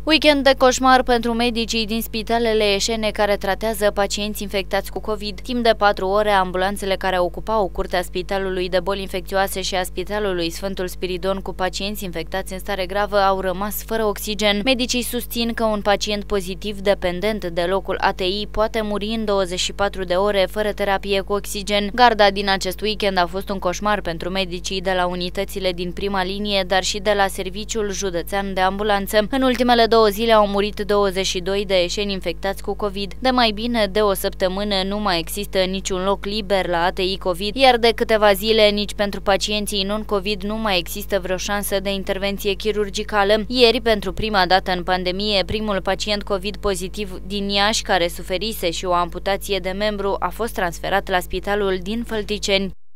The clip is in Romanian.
Weekend de coșmar pentru medicii din spitalele ieșene care tratează pacienți infectați cu COVID. Timp de 4 ore, ambulanțele care ocupau curtea Spitalului de Boli Infecțioase și a Spitalului Sfântul Spiridon cu pacienți infectați în stare gravă au rămas fără oxigen. Medicii susțin că un pacient pozitiv dependent de locul ATI poate muri în 24 de ore fără terapie cu oxigen. Garda din acest weekend a fost un coșmar pentru medicii de la unitățile din prima linie, dar și de la Serviciul Județean de Ambulanță. În ultimele 2 zile au murit 22 de ieșeni infectați cu COVID. De mai bine de o săptămână nu mai există niciun loc liber la ATI COVID, iar de câteva zile nici pentru pacienții non-COVID nu mai există vreo șansă de intervenție chirurgicală. Ieri, pentru prima dată în pandemie, primul pacient COVID pozitiv din Iași, care suferise și o amputație de membru, a fost transferat la spitalul din Fălticeni.